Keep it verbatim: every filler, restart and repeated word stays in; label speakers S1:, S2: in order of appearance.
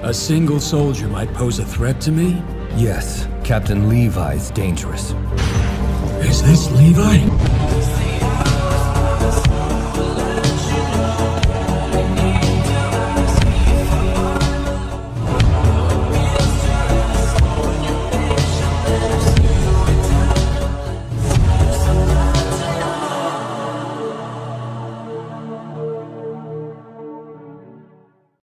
S1: A single soldier might pose a threat to me?
S2: Yes, Captain Levi's dangerous.
S1: Is this Levi?